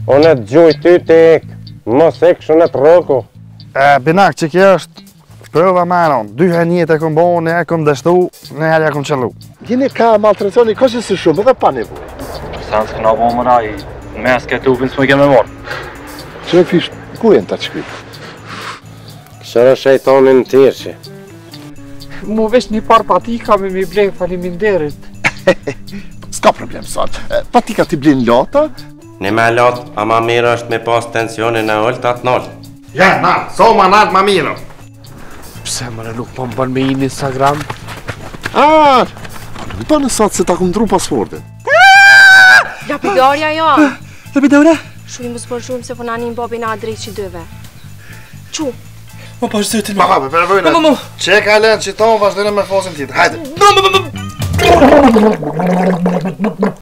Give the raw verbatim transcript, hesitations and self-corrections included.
Unë të gjuj ty të ek, mos ek shënë të roku. E, binak që kjo është prova maron, dy herë një të kom bo, në herë kom dështu, në herë ja kom qëllu. Gjeni ka maltretoni kështë së shumë edhe pa nevoj. Sa në s'këna bo mëna i mes këtë uvin s'me keme morë. Që e fish, ku e në të qkri? Këshërë shejtonin në tirë. Mu vesh një par patika me mi blej faliminderit. S'ka problem sot, patika t'i blin lota? Një me lot, a ma mirë është me pas tensionin e ullë të atë nëllë. Ja, na, so ma natë ma mirë. Pse mëre nuk po më bën me i në Instagram? Ah, nuk bënë sot se ta kum dru pasportin. Lapidorja jo. Lapidorja? Shumë më zbër shumë se fonanin bobi na drejt që dëve. Qu? Ma pa shtë të Ma pa, për përvojnë. Ma, ma, ma. Që ka lënë që tonë, vazhdojnë me fosin tjetër. Hajde. Ma, ma, ma, ma.